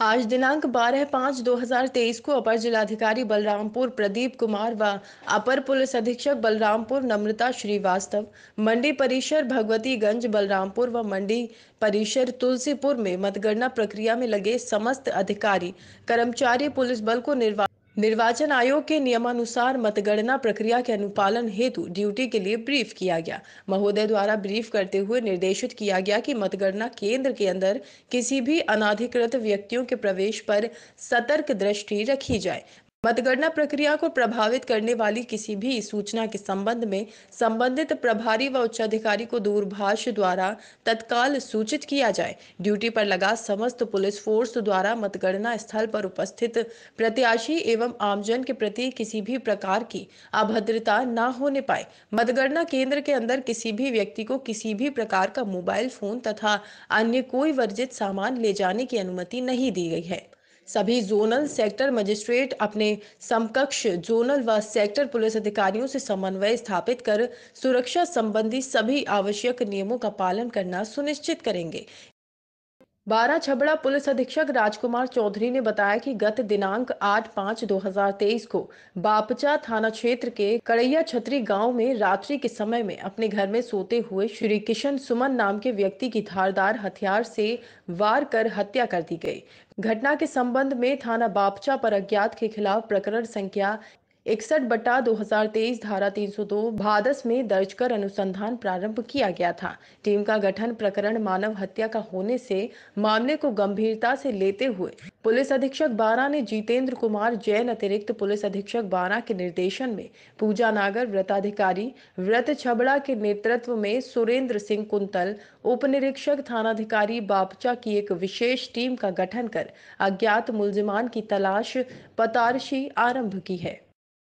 आज दिनांक 12/5/2023 को अपर जिलाधिकारी बलरामपुर प्रदीप कुमार व अपर पुलिस अधीक्षक बलरामपुर नम्रता श्रीवास्तव, मंडी परिसर भगवतीगंज बलरामपुर व मंडी परिसर तुलसीपुर में मतगणना प्रक्रिया में लगे समस्त अधिकारी कर्मचारी पुलिस बल को निर्वाचन आयोग के नियमानुसार मतगणना प्रक्रिया के अनुपालन हेतु ड्यूटी के लिए ब्रीफ किया गया। महोदय द्वारा ब्रीफ करते हुए निर्देशित किया गया कि मतगणना केंद्र के अंदर किसी भी अनाधिकृत व्यक्तियों के प्रवेश पर सतर्क दृष्टि रखी जाए। मतगणना प्रक्रिया को प्रभावित करने वाली किसी भी सूचना के संबंध में संबंधित प्रभारी व उच्चाधिकारी को दूरभाष द्वारा तत्काल सूचित किया जाए। ड्यूटी पर लगा समस्त पुलिस फोर्स द्वारा मतगणना स्थल पर उपस्थित प्रत्याशी एवं आमजन के प्रति किसी भी प्रकार की अभद्रता न होने पाए। मतगणना केंद्र के अंदर किसी भी व्यक्ति को किसी भी प्रकार का मोबाइल फोन तथा अन्य कोई वर्जित सामान ले जाने की अनुमति नहीं दी गई है। सभी जोनल सेक्टर मजिस्ट्रेट अपने समकक्ष जोनल व सेक्टर पुलिस अधिकारियों से समन्वय स्थापित कर सुरक्षा संबंधी सभी आवश्यक नियमों का पालन करना सुनिश्चित करेंगे। बारा छबड़ा पुलिस अधीक्षक राजकुमार चौधरी ने बताया कि गत दिनांक 8/5/2023 को बापचा थाना क्षेत्र के कड़ैया छतरी गांव में रात्रि के समय में अपने घर में सोते हुए श्री किशन सुमन नाम के व्यक्ति की धारदार हथियार से वार कर हत्या कर दी गई। घटना के संबंध में थाना बापचा पर अज्ञात के खिलाफ प्रकरण संख्या 61/2023 धारा 302 भादस में दर्ज कर अनुसंधान प्रारंभ किया गया था। टीम का गठन प्रकरण मानव हत्या का होने से मामले को गंभीरता से लेते हुए पुलिस अधीक्षक बारा ने जितेंद्र कुमार जैन अतिरिक्त पुलिस अधीक्षक बारा के निर्देशन में पूजा नागर व्रताधिकारी व्रत छबड़ा के नेतृत्व में सुरेंद्र सिंह कुंतल उप निरीक्षक थानाधिकारी बापचा की एक विशेष टीम का गठन कर अज्ञात मुलजिमान की तलाश पतारशी आरंभ की है।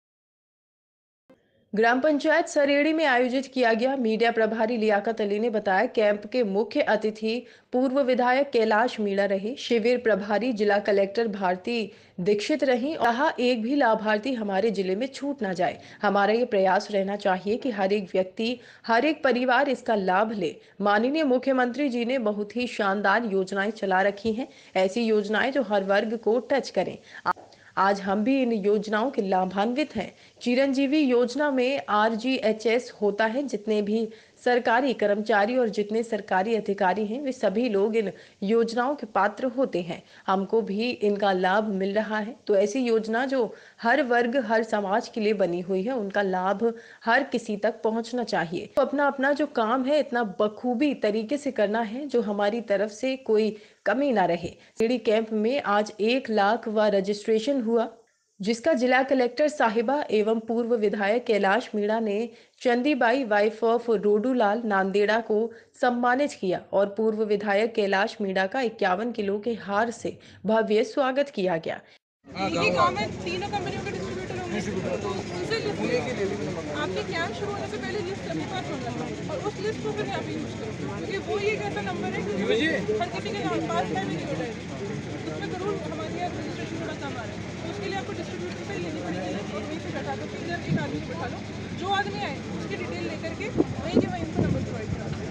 ग्राम पंचायत सरेड़ी में आयोजित किया गया मीडिया प्रभारी लियाकत अली ने बताया कैंप के मुख्य अतिथि पूर्व विधायक कैलाश मीणा रहे। शिविर प्रभारी जिला कलेक्टर भारती दीक्षित रही और कहा एक भी लाभार्थी हमारे जिले में छूट ना जाए। हमारा ये प्रयास रहना चाहिए कि हर एक व्यक्ति हर एक परिवार इसका लाभ ले। माननीय मुख्यमंत्री जी ने बहुत ही शानदार योजनाएं चला रखी हैं, ऐसी योजनाएं जो हर वर्ग को टच करें। आज हम भी इन योजनाओं के लाभान्वित हैं। चिरंजीवी योजना में RGHS होता है। जितने भी सरकारी कर्मचारी और जितने सरकारी अधिकारी हैं वे सभी लोग इन योजनाओं के पात्र होते हैं। हमको भी इनका लाभ मिल रहा है। तो ऐसी योजना जो हर वर्ग हर समाज के लिए बनी हुई है उनका लाभ हर किसी तक पहुंचना चाहिए। तो अपना अपना जो काम है इतना बखूबी तरीके से करना है जो हमारी तरफ से कोई कमी ना रहे। सीडी कैंप में आज 1 लाख व रजिस्ट्रेशन हुआ, जिसका जिला कलेक्टर साहिबा एवं पूर्व विधायक कैलाश मीणा ने चंदीबाई वाइफ ऑफ रोडूलाल नांदेड़ा को सम्मानित किया और पूर्व विधायक कैलाश मीणा का 51 किलो के हार से भव्य स्वागत किया गया। गांव में तीनों कंपनियों के डिस्ट्रीब्यूटर होंगे, आपके कैंप शुरू होने से पहले लिस्ट अपने पास होना है और उस लिस्ट को फिर यहाँ पे यूज करो, क्योंकि वो एक ऐसा नंबर है कि हर किसी के पास है भी नहीं होता है। उसमें जरूर हमारे यहाँ रजिस्ट्रेशन थोड़ा कम आ रहा है, तो उसके लिए आपको डिस्ट्रीब्यूटर से लेनी पड़ेगी। वहीं से बैठा दो, इधर एक आदमी बैठा लो, जो आदमी आए उसकी डिटेल लेकर के वहीं के वहीं उनको नंबर प्रोवाइड करा दो।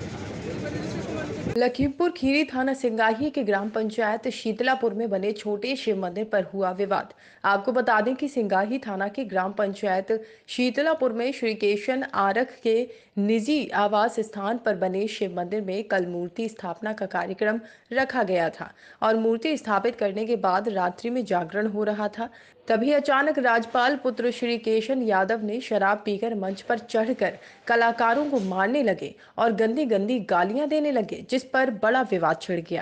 लखीमपुर खीरी थाना सिंगाही के ग्राम पंचायत शीतलापुर में बने छोटे शिव मंदिर पर हुआ विवाद। आपको बता दें कि सिंगाही थाना के ग्राम पंचायत शीतलापुर में श्री केशन आरख के निजी आवास स्थान पर बने शिव मंदिर में कल मूर्ति स्थापना का कार्यक्रम रखा गया था और मूर्ति स्थापित करने के बाद रात्रि में जागरण हो रहा था। तभी अचानक राजपाल पुत्र श्री केशन यादव ने शराब पीकर मंच पर चढ़कर कलाकारों को मारने लगे और गंदी गंदी गालियां देने लगे, जिस पर बड़ा विवाद छिड़ गया।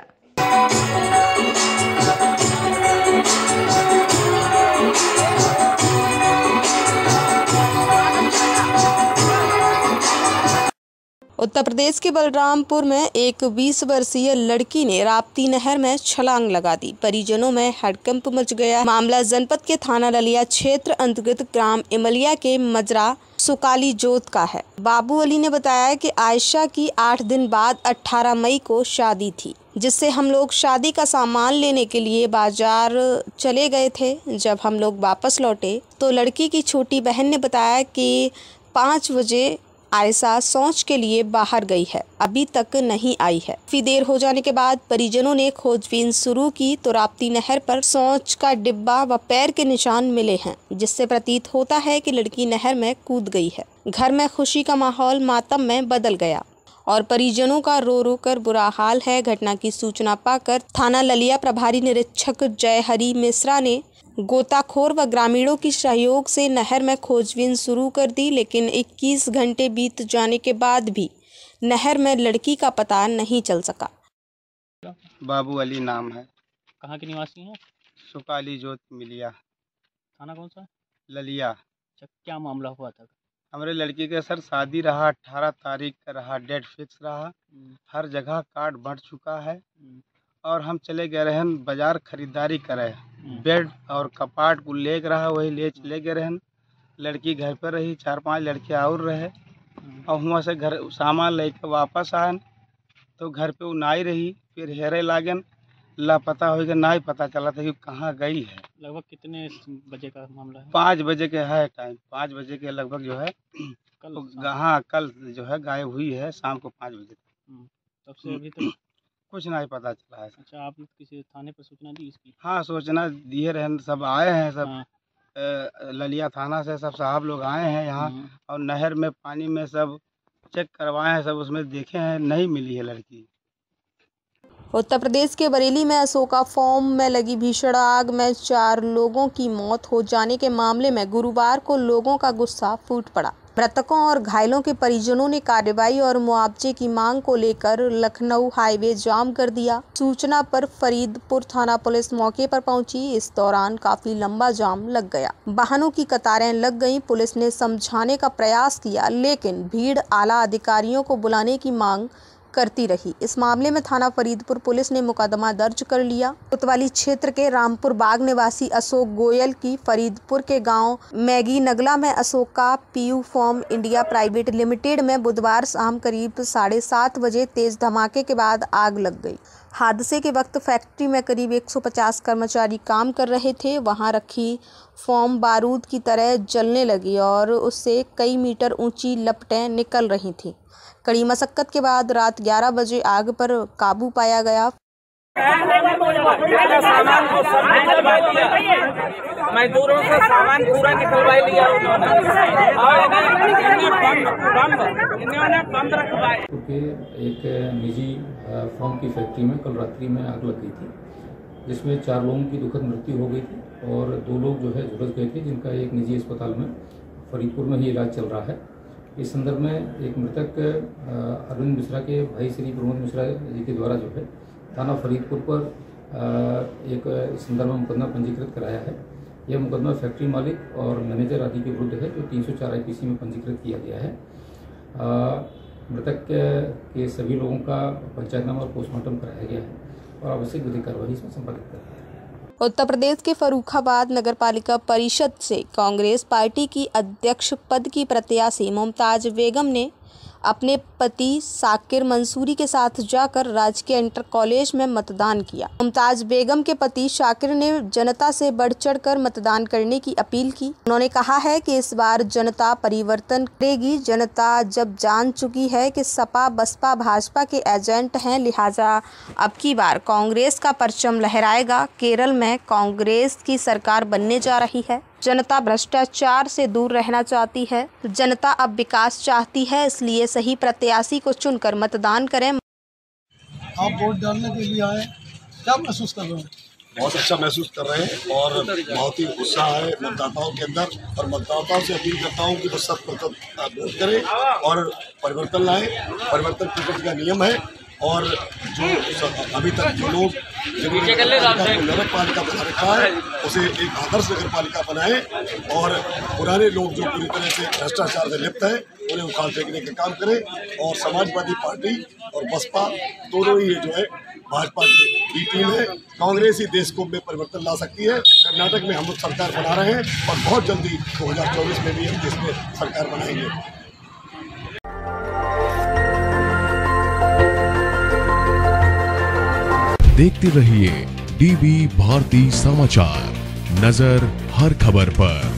उत्तर प्रदेश के बलरामपुर में एक 20 वर्षीय लड़की ने राप्ती नहर में छलांग लगा दी। परिजनों में हड़कंप मच गया। मामला जनपद के थाना ललिया क्षेत्र अंतर्गत ग्राम इमलिया के मजरा सुकाली जोत का है। बाबू अली ने बताया कि आयशा की 8 दिन बाद 18 मई को शादी थी, जिससे हम लोग शादी का सामान लेने के लिए बाजार चले गए थे। जब हम लोग वापस लौटे तो लड़की की छोटी बहन ने बताया कि 5 बजे आयशा शौच के लिए बाहर गई है, अभी तक नहीं आई है। काफी देर हो जाने के बाद परिजनों ने खोजबीन शुरू की तो राप्ती नहर पर शौच का डिब्बा व पैर के निशान मिले हैं, जिससे प्रतीत होता है कि लड़की नहर में कूद गई है। घर में खुशी का माहौल मातम में बदल गया और परिजनों का रो रो कर बुरा हाल है। घटना की सूचना पाकर थाना ललिया प्रभारी निरीक्षक जयहरी मिश्रा ने गोताखोर व ग्रामीणों की सहयोग से नहर में खोजबीन शुरू कर दी, लेकिन 21 घंटे बीत जाने के बाद भी नहर में लड़की का पता नहीं चल सका। बाबू अली नाम है। कहाँ के निवासी हैं? सुकाली जोत मिलिया, थाना कौन सा? ललिया। अच्छा, क्या मामला हुआ था? हमारे लड़की का सर शादी रहा, 18 तारीख का रहा, डेट फिक्स रहा। हर जगह कार्ड बढ़ चुका है और हम चले गए रहन बाजार खरीदारी करे। बेड और कपाट को ले रहा, वही ले चले गए रहन। लड़की घर पर रही, 4-5 लड़के और रहे और वहाँ से घर सामान लेकर वापस आयन तो घर पे वो नाई रही। फिर हेरे लागन, लापता हो गया, नाई पता चला था कि कहाँ गई है। लगभग कितने बजे का मामला है? 5 बजे के है टाइम, 5 बजे के लगभग जो है कल जो है गायब हुई है शाम को 5 बजे। तब से अभी तक कुछ नहीं पता चला है। अच्छा, आपने किसी थाने पर सूचना दी इसकी? हाँ, सूचना दिए रहे, सब आए हैं, सब ललिया थाना से सब साहब लोग आए हैं यहाँ और नहर में पानी में सब चेक करवाए हैं, सब उसमें देखे हैं, नहीं मिली है लड़की। उत्तर प्रदेश के बरेली में अशोका फार्म में लगी भीषण आग में 4 लोगों की मौत हो जाने के मामले में गुरुवार को लोगों का गुस्सा फूट पड़ा। मृतकों और घायलों के परिजनों ने कार्रवाई और मुआवजे की मांग को लेकर लखनऊ हाईवे जाम कर दिया। सूचना पर फरीदपुर थाना पुलिस मौके पर पहुंची। इस दौरान काफी लंबा जाम लग गया, वाहनों की कतारें लग गईं। पुलिस ने समझाने का प्रयास किया, लेकिन भीड़ आला अधिकारियों को बुलाने की मांग करती रही। इस मामले में थाना फरीदपुर पुलिस ने मुकदमा दर्ज कर लिया। कोतवाली क्षेत्र के रामपुर बाग निवासी अशोक गोयल की फरीदपुर के गांव मैगी नगला में Ashoka PU farm India private limited में बुधवार शाम करीब 7:30 बजे तेज धमाके के बाद आग लग गई। हादसे के वक्त फैक्ट्री में करीब 150 कर्मचारी काम कर रहे थे। वहां रखी फार्म बारूद की तरह जलने लगी और उससे कई मीटर ऊंची लपटें निकल रही थीं। कड़ी मशक्कत के बाद रात 11 बजे आग पर काबू पाया गया। सामान को सब निकलवा लिया, मजदूरों से सामान पूरा निकलवा लिया उन्होंने और इन्होंने बम रखवाए। एक निजी फॉर्म की फैक्ट्री में कल रात्रि में आग लग गई थी, जिसमें 4 लोगों की दुखद मृत्यु हो गई थी और 2 लोग जो है झुलस गए थे, जिनका एक निजी अस्पताल में फरीदपुर में ही इलाज चल रहा है। इस संदर्भ में एक मृतक अरविंद मिश्रा के भाई श्री प्रमोद मिश्रा जी के द्वारा जो है थाना फरीदपुर पर एक इस संदर्भ में मुकदमा पंजीकृत कराया है। यह मुकदमा फैक्ट्री मालिक और मैनेजर आदि के विरुद्ध है, जो 304 IPC में पंजीकृत किया गया है। मृतक के सभी लोगों का पंचायतनामा और पोस्टमार्टम कराया गया है और आवश्यक विधिक कार्रवाई इसमें संपादित कर रही है। उत्तर प्रदेश के फर्रुखाबाद नगरपालिका परिषद से कांग्रेस पार्टी की अध्यक्ष पद की प्रत्याशी मुमताज बेगम ने अपने पति साकिर मंसूरी के साथ जाकर राजकीय इंटर कॉलेज में मतदान किया। मुमताज बेगम के पति शाकिर ने जनता से बढ़ चढ़कर मतदान करने की अपील की। उन्होंने कहा है कि इस बार जनता परिवर्तन करेगी। जनता जब जान चुकी है कि सपा बसपा भाजपा के एजेंट हैं, लिहाजा अब की बार कांग्रेस का परचम लहराएगा। केरल में कांग्रेस की सरकार बनने जा रही है। जनता भ्रष्टाचार से दूर रहना चाहती है। जनता अब विकास चाहती है, इसलिए सही प्रत्याशी को चुनकर मतदान करें। आप वोट डालने के लिए आए, क्या महसूस कर रहे हैं? बहुत अच्छा महसूस कर रहे हैं और बहुत ही उत्साह है मतदाताओं के अंदर और मतदाताओं से अपील करता हूं कि वो 100% वोट करें और परिवर्तन लाएं। परिवर्तन प्रकृति का नियम है और जो अभी तक जो लोग नगर पालिका बना रखा है उसे एक आदर्श नगर पालिका बनाए और पुराने लोग जो पूरी तरह से भ्रष्टाचार से लिप्त है उन्हें उखाड़ फेंकने का काम करें। और समाजवादी पार्टी और बसपा दोनों ही ये जो है भाजपा की टीम है। कांग्रेस ही देश को में परिवर्तन ला सकती है। कर्नाटक में हम लोग सरकार बना रहे हैं और बहुत जल्दी 2024 में भी हम देश में सरकार बनाएंगे। देखते रहिए DB भारती समाचार, नजर हर खबर पर।